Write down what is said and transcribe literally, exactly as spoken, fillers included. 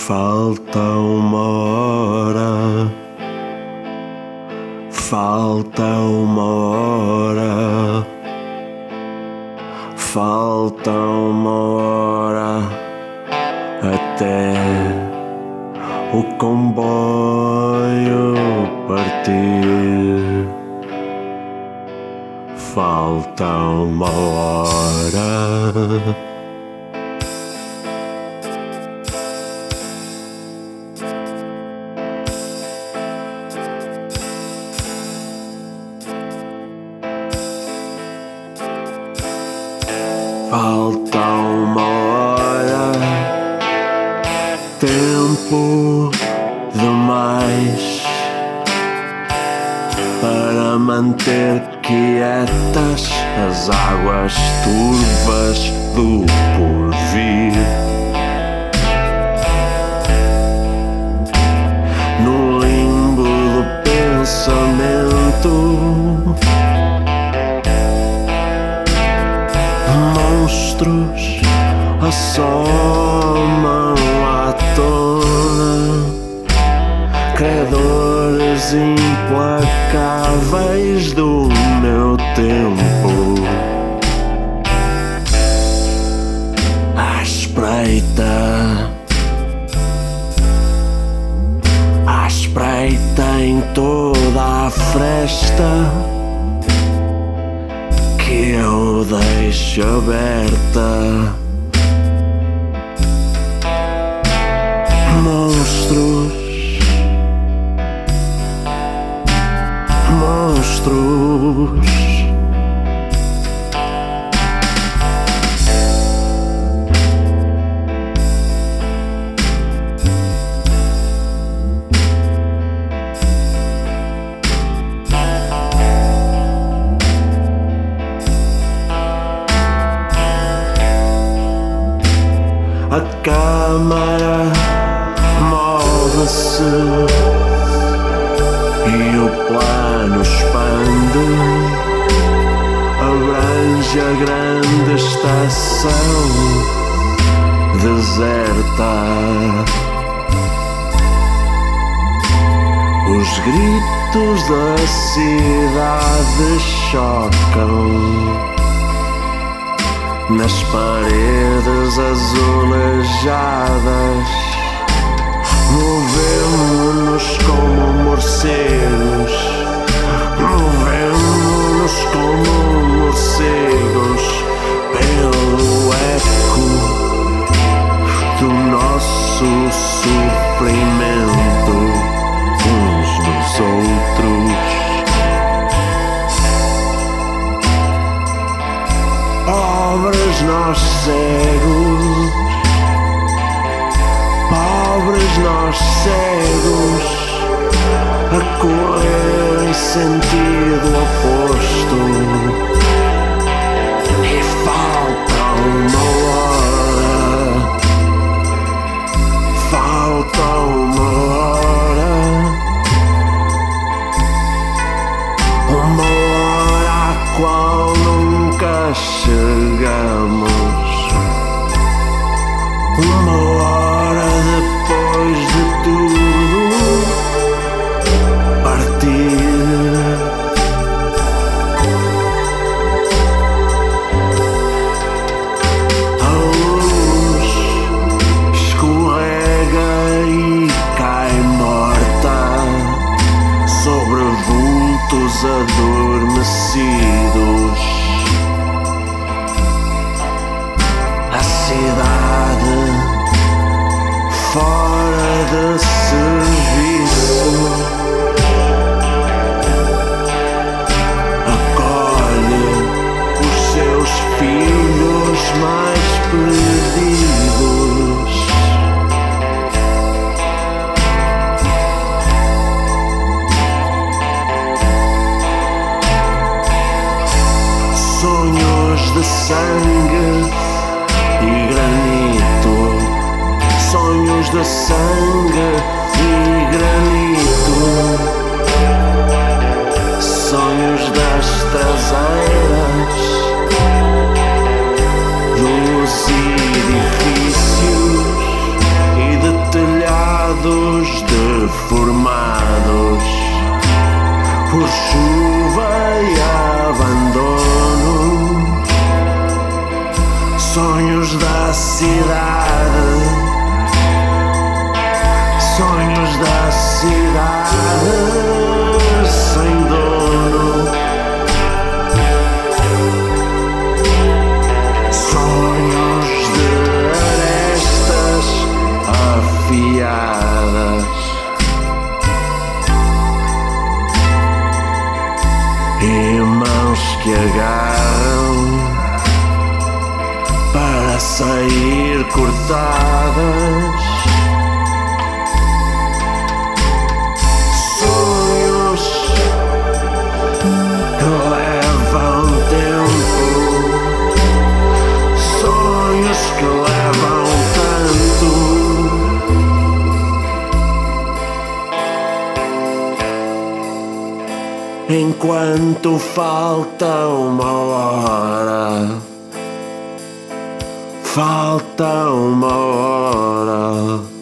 Falta uma hora, falta uma hora, falta uma hora até o comboio partir. Falta uma hora. Falta uma hora, tempo demais para manter quietas as águas turvas do porvir. No limbo do pensamento, monstros assomam à tona, credores implacáveis do meu tempo, à espreita, à espreita em toda a fresta que eu deixo aberta. Monstros, monstros. A câmara move-se e o plano expande, abrange a grande estação deserta. Os gritos da cidade chocam nas paredes azulejadas. Movemos-nos como morcegos, movemos-nos como morcegos pelo eco do nosso sofrimento uns nos outros. Pobres nós cegos, pobres nós cegos, a correr em sentido oposto. E falta uma hora, falta uma hora, uma hora a qual nunca chegamos, uma hora depois de tudo partir. A luz escorrega e cai morta sobre vultos adormecidos. A cidade fora de serviço acolhe os seus filhos mais perdidos. Sonhos de sangue e granito, sonhos de sangue e granito, sonhos das traseiras dos edifícios e de telhados cidade, sonhos da cidade sem dono, sonhos de arestas afiadas e mãos que agarram para sair cortadas. Sonhos que levam tempo, sonhos que levam tanto. Enquanto falta uma hora, falta uma hora.